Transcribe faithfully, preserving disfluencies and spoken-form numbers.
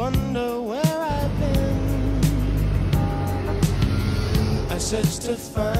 wonder where I've been. I search to find